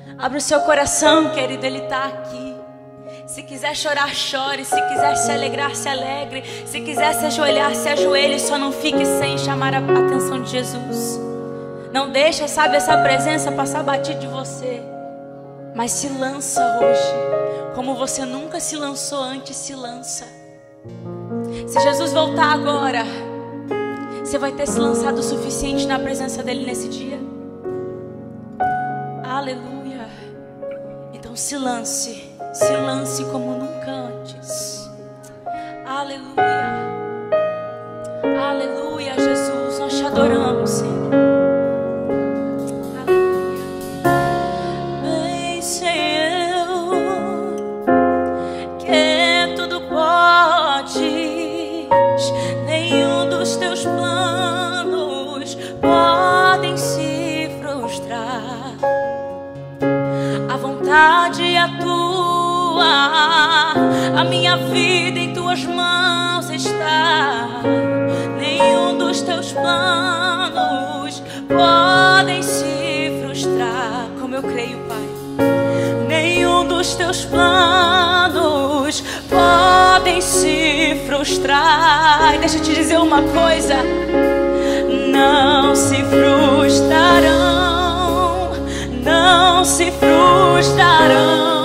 Abre o seu coração, querido, Ele está aqui. Se quiser chorar, chore. Se quiser se alegrar, se alegre. Se quiser se ajoelhar, se ajoelhe. Só não fique sem chamar a atenção de Jesus. Não deixa, sabe, essa presença passar batido de você. Mas se lança hoje. Como você nunca se lançou antes, se lança. Se Jesus voltar agora, você vai ter se lançado o suficiente na presença dEle nesse dia. Aleluia. Então se lance como nunca antes. Aleluia. Aleluia, Jesus, nós te adoramos, Senhor. Aleluia. Bem sei eu que tudo podes, nenhum dos teus planos podem se frustrar. A vontade é tua, a minha vida em tuas mãos está. Nenhum dos teus planos podem se frustrar. Como eu creio, Pai. Nenhum dos teus planos podem se frustrar. E deixa eu te dizer uma coisa: não se frustrarão, não se frustrarão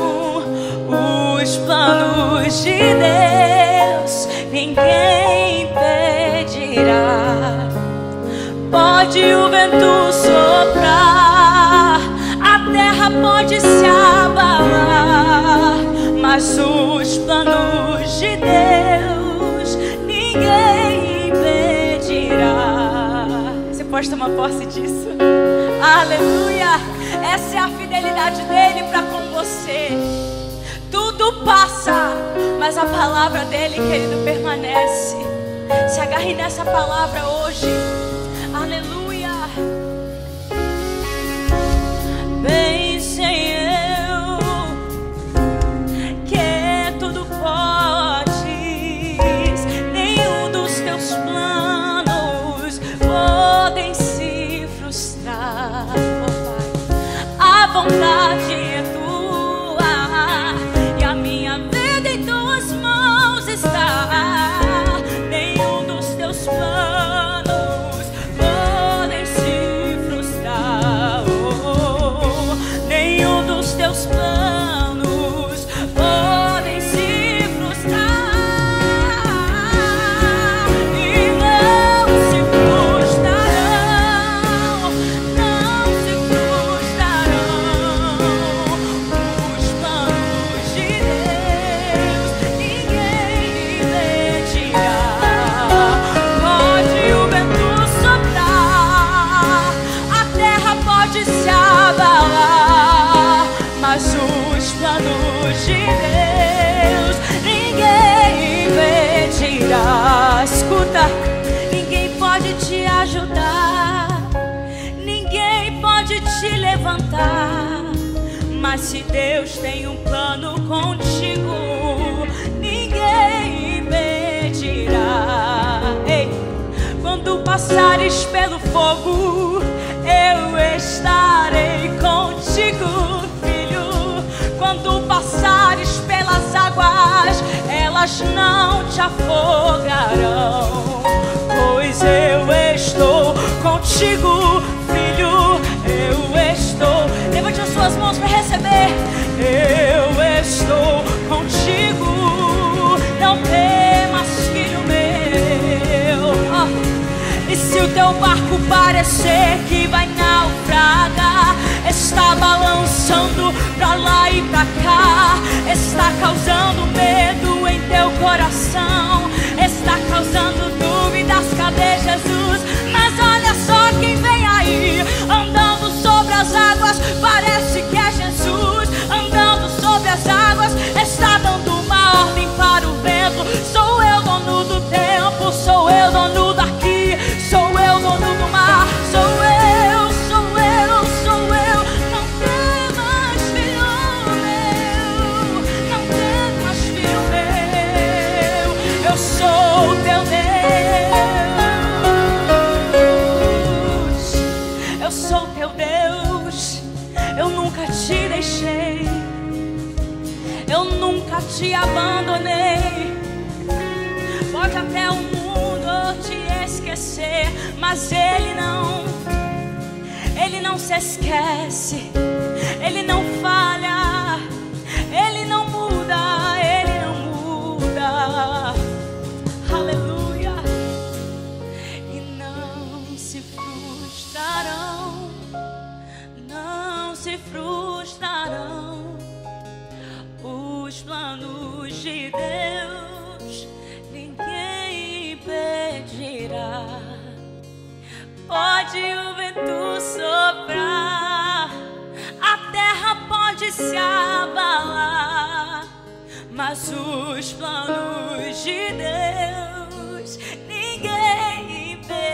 os planos de Deus. Ninguém impedirá. Pode o vento soprar, a terra pode se abalar, mas os planos de Deus ninguém impedirá. Você pode tomar posse disso? Aleluia! Essa é a fidelidade dele para com você. Tudo passa, mas a palavra dele, querido, permanece. Se agarre nessa palavra hoje. Aleluia. Bem sei eu que tudo podes, nenhum dos teus planos podem se frustrar. Oh, Pai, a vontade é tua e a minha vida em tuas mãos está. Nenhum dos teus planos podem se frustrar. Nenhum dos teus planos podem se frustrar. E não se frustrarão, não se frustrarão os planos de Deus. Ninguém impedirá. Pode o vento soprar, a terra pode se abalar, mas os planos de Deus ninguém impedirá. Escuta, ninguém pode te ajudar, ninguém pode te levantar, mas se Deus tem um plano contigo, ninguém impedirá. Ei, quando passares pelo fogo, eu estarei contigo, filho. Quando passares pelas águas, elas não te afogarão, pois eu estou contigo, filho. Eu estou. Levante as suas mãos para receber. Eu estou contigo. Não temas, filho meu. E se o teu barco parecer que vai naufragar, está balançando pra lá e pra cá, está causando medo em teu coração, está causando dúvidas, cadê Jesus? Mas olha só quem vem aí, andando sobre as águas, parece que é Jesus, andando sobre as águas, está dando uma ordem para o vento. Sou eu dono do tempo, sou eu dono daqui, sou eu dono do mar, sou eu. Não temas, filho meu, não temas, filho meu, eu sou teu Deus. nunca te deixei, eu nunca te abandonei. Pode até o mundo te esquecer, mas Ele não se esquece, Ele não falha, Ele não muda, Ele não muda. Aleluia. E não se frustrarão, não se frustrarão os planos de Deus, ninguém impedirá. Pode o vento soprar, a terra pode se abalar, mas os planos de Deus ninguém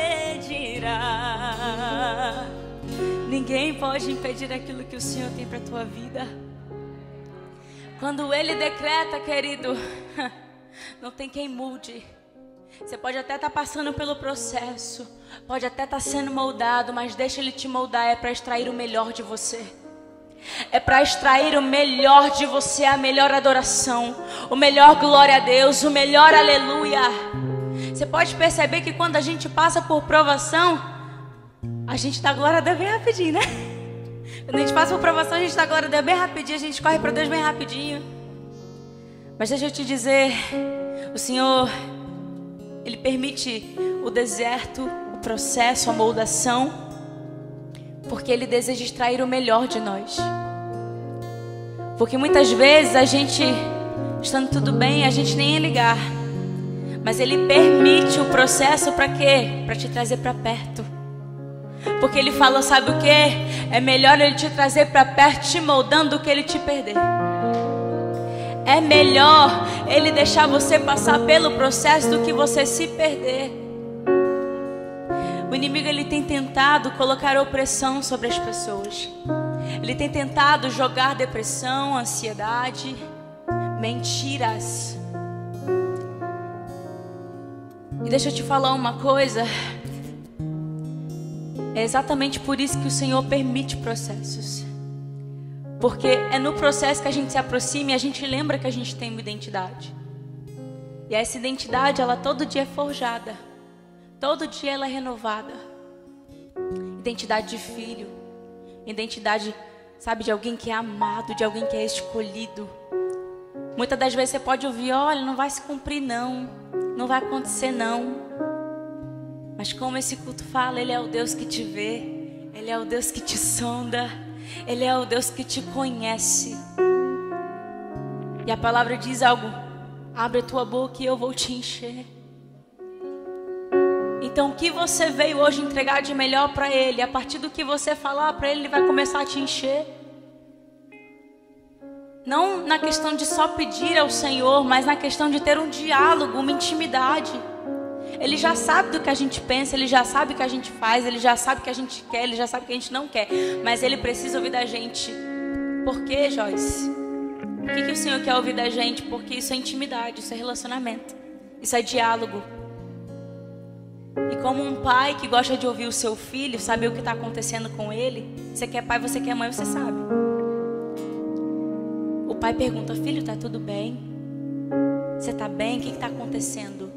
impedirá. Ninguém pode impedir aquilo que o Senhor tem para a tua vida. Quando Ele decreta, querido, não tem quem mude. Você pode até estar passando pelo processo, pode até estar sendo moldado, mas deixa Ele te moldar. É para extrair o melhor de você. É para extrair o melhor de você, a melhor adoração, o melhor glória a Deus, o melhor aleluia. Você pode perceber que quando a gente passa por provação, a gente dá glória a Deus bem rapidinho, né? Quando a gente passa por provação, a gente dá glória a Deus bem rapidinho, a gente corre para Deus bem rapidinho. Mas deixa eu te dizer, o Senhor, Ele permite o deserto, o processo, a moldação, porque Ele deseja extrair o melhor de nós. Porque muitas vezes a gente, estando tudo bem, a gente nem ia ligar. Mas Ele permite o processo para quê? Para te trazer para perto. Porque Ele falou, sabe o quê? É melhor Ele te trazer para perto, te moldando, do que Ele te perder. É melhor Ele deixar você passar pelo processo do que você se perder. O inimigo, ele tem tentado colocar opressão sobre as pessoas. Ele tem tentado jogar depressão, ansiedade, mentiras. E deixa eu te falar uma coisa. É exatamente por isso que o Senhor permite processos. Porque é no processo que a gente se aproxima e a gente lembra que a gente tem uma identidade. E essa identidade, ela todo dia é forjada. Todo dia ela é renovada. Identidade de filho. Identidade, sabe, de alguém que é amado, de alguém que é escolhido. Muitas das vezes você pode ouvir, olha, não vai se cumprir não. Não vai acontecer não. Mas como esse culto fala, Ele é o Deus que te vê. Ele é o Deus que te sonda. Ele é o Deus que te conhece. E a palavra diz algo: abre a tua boca e eu vou te encher. Então o que você veio hoje entregar de melhor para Ele, a partir do que você falar para Ele, Ele vai começar a te encher. Não na questão de só pedir ao Senhor, mas na questão de ter um diálogo, uma intimidade. Ele já sabe do que a gente pensa, Ele já sabe o que a gente faz, Ele já sabe o que a gente quer, Ele já sabe o que a gente não quer. Mas Ele precisa ouvir da gente. Por quê, Joyce? Por que o Senhor quer ouvir da gente? Porque isso é intimidade, isso é relacionamento, isso é diálogo. E como um pai que gosta de ouvir o seu filho, saber o que está acontecendo com ele. Você quer pai, você quer mãe, você sabe. O pai pergunta: filho, está tudo bem? Você está bem? O que está acontecendo?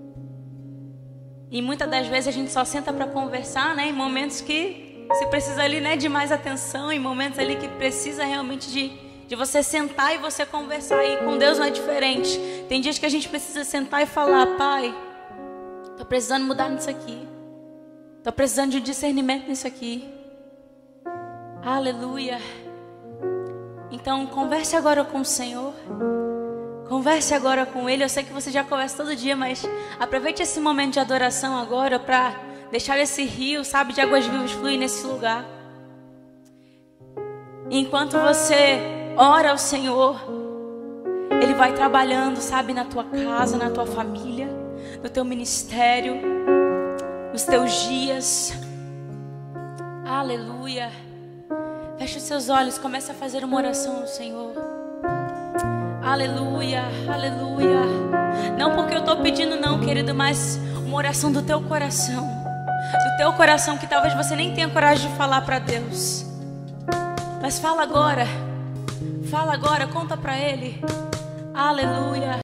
E muitas das vezes a gente só senta para conversar, né? Em momentos que você precisa ali, né, de mais atenção. Em momentos ali que precisa realmente de você sentar e você conversar. E com Deus não é diferente. Tem dias que a gente precisa sentar e falar: pai, tô precisando mudar nisso aqui. Tô precisando de um discernimento nisso aqui. Aleluia. Então converse agora com o Senhor. Converse agora com Ele. Eu sei que você já conversa todo dia, mas aproveite esse momento de adoração agora para deixar esse rio, sabe, de águas vivas fluir nesse lugar. E enquanto você ora ao Senhor, Ele vai trabalhando, sabe, na tua casa, na tua família, no teu ministério, nos teus dias. Aleluia. Feche os seus olhos, comece a fazer uma oração ao Senhor. Aleluia, aleluia. Não porque eu estou pedindo não, querido, mas uma oração do teu coração. Do teu coração, que talvez você nem tenha coragem de falar para Deus. Mas fala agora, conta pra Ele. Aleluia.